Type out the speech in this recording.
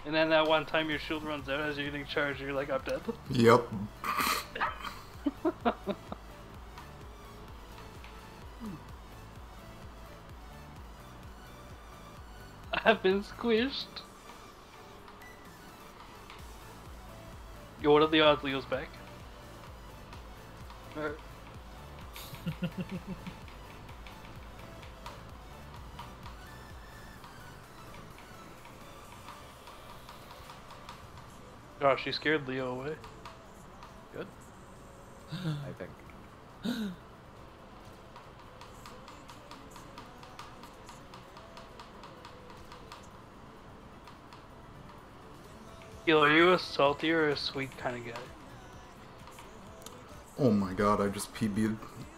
And then that one time your shield runs out as you're getting charged, you're like, I'm dead. Yep. I've been squished. Yo, what are the odds Leo's back? Alright. Gosh, she scared Leo away. Good. I think. Yo, are you a salty or a sweet kind of guy? Oh my god, I just PB'd